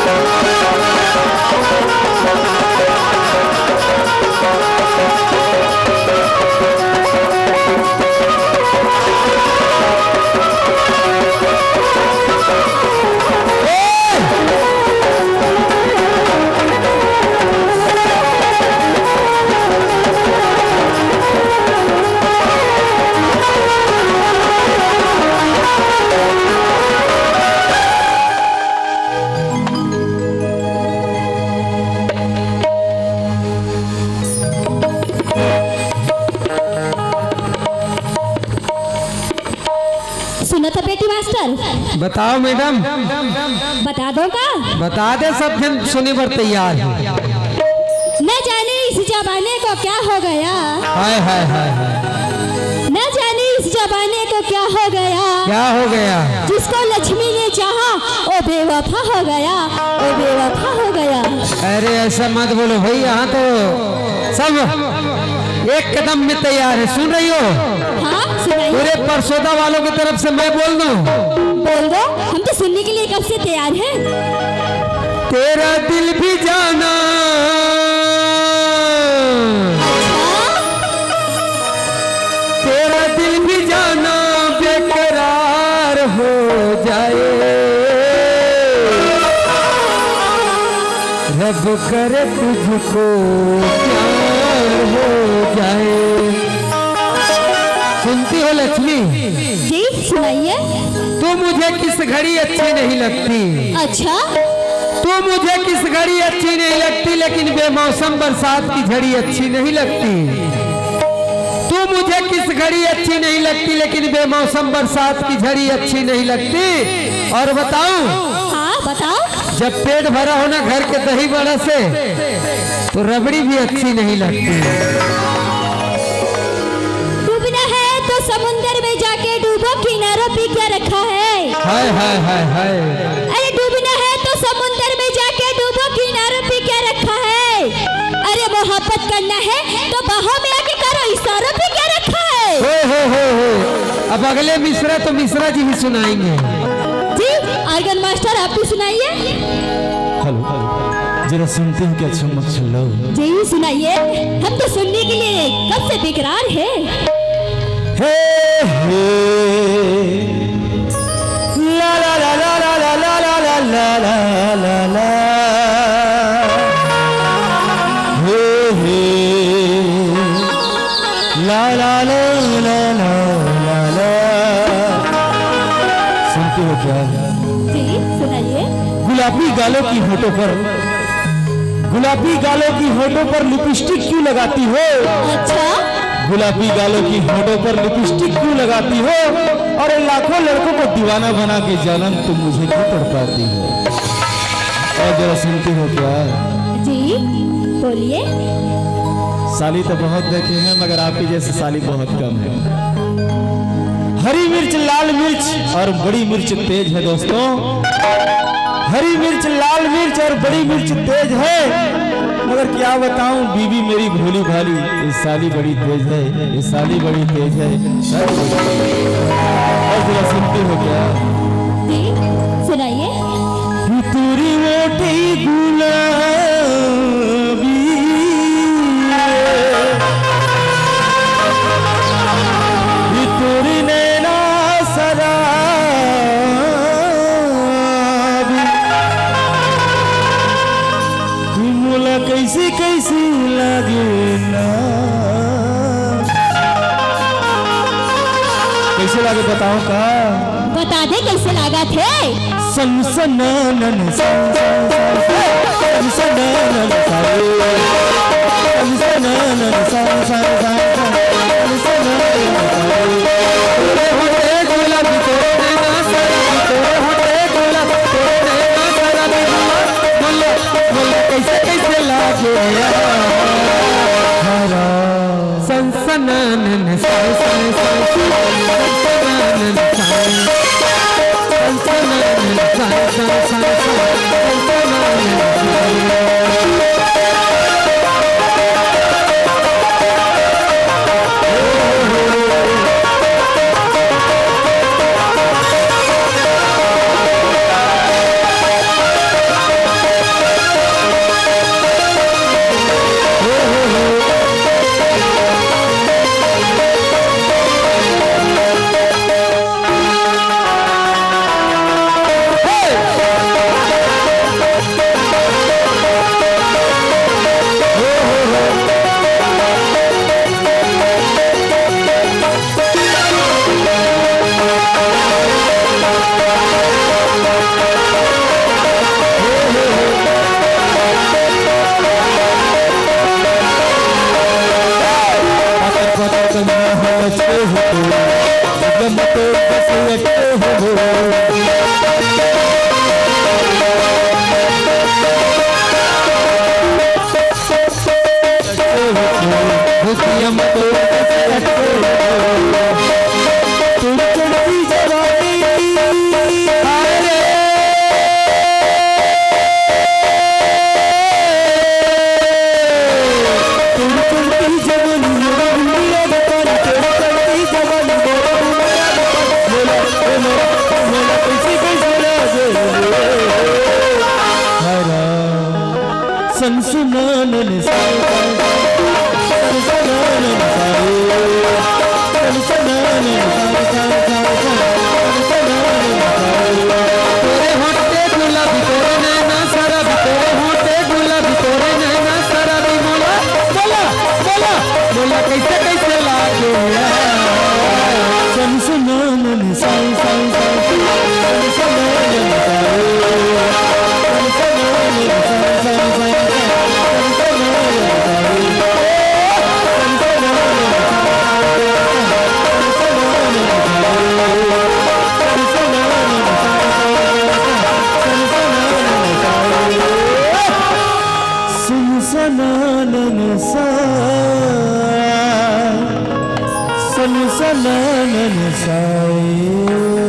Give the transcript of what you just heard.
बताओ मैडम। बता दो का? बता दे, सब जन सुने पर तैयार है। न जाने इस जमाने को क्या हो गया। हाय हाय हाय। न जाने इस जमाने को क्या हो गया। क्या हो गया? जिसको लक्ष्मी ने चाहा वो बेवफा हो गया, वो बेवफा हो गया। अरे ऐसा मत बोलो भाई, यहाँ तो सब एक कदम में तैयार है। सुन रही हो? हाँ सुनाइए। पूरे परसोदा वालों की तरफ से मैं बोल दूं? बोल दो, हम तो सुनने के लिए कब से तैयार हैं। तेरा दिल भी जाना, तेरा दिल भी जाना बेकरार हो जाए, रब करे तुझको प्यार हो जाए। सुनती हो लक्ष्मी? जी सुनाइए। तू मुझे किस घड़ी अच्छी नहीं लगती। अच्छा। तू मुझे किस घड़ी अच्छी नहीं लगती, लेकिन बेमौसम बरसात की झड़ी अच्छी नहीं लगती। तू मुझे किस घड़ी अच्छी नहीं लगती, लेकिन बेमौसम बरसात की झड़ी अच्छी नहीं लगती। और बताऊं? हाँ बताओ। जब पेट भरा हो ना घर के दही बड़ा से, तो रबड़ी भी अच्छी नहीं लगती। डूबना है तो समुंदर में जाके डूबो, किनारों पे क्या रखा है। हाय हाय हाय हाय। अरे डूबना है तो समुंदर में जाके डूबो, किनारों पे क्या रखा है। अरे मोहब्बत करना है तो बाहों में आके करो, इशारों पे क्या रखा है। हो। अब अगले मिश्रा तो मिश्रा जी भी सुनाएंगे। जी आर्गन मास्टर आप भी सुनाइए। हेलो, जरा सुनते हैं क्या? अच्छा मत सुन लो। जी सुनाइए, हम तो सुनने के लिए कब से बेकरार है। हे ला ला ला ला ला ला ला ला ला ला ला ला, हे ला ला ला ला ला ला। सुनते हो क्या? जी सुनाइए। गुलाबी गालों की होठों पर, गुलाबी गालों की होठों पर लिपस्टिक क्यों लगाती हो। अच्छा। गुलाबी गालों की होठों पर लिपस्टिक क्यों लगाती हो, और लाखों लड़कों को दीवाना बना के जानम तुम मुझे क्यों तड़पाती हो। और जरा सुनती हो क्या? जी बोलिए। साली तो बहुत देखे हैं, मगर आपकी जैसे साली बहुत कम है। हरी मिर्च लाल मिर्च और बड़ी मिर्च तेज है दोस्तों। हरी मिर्च लाल मिर्च और बड़ी मिर्च तेज है, मगर क्या बताऊं बीबी मेरी भोली भाली, ये साली बड़ी तेज है, ये साली बड़ी तेज है। और जरा सुनते हो क्या? जी सुनाइए। तुरी मोटी गुलाबी, तुरी नैना सराबी, मोला कैसी कैसी लगे ना। कैसे लगे बताओ का? बता दे कैसे लगा थे। सनसनानन सनसनानन सनसनानन कैसे कैसे लागे सनसनानन बचते हो गम तो बस लगते हो हम तो बस लगते हो तुम चढ़ती जवानी सनसनानन तोरे होठे गुलाबी तोरे नैना शराबी तोरे होठे गुलाबी तोरे नैना शराबी बोला बोला बोला बोला कैसे कैसे लागे सनसनानन साई साई साई सनसनानन सनसनानन साई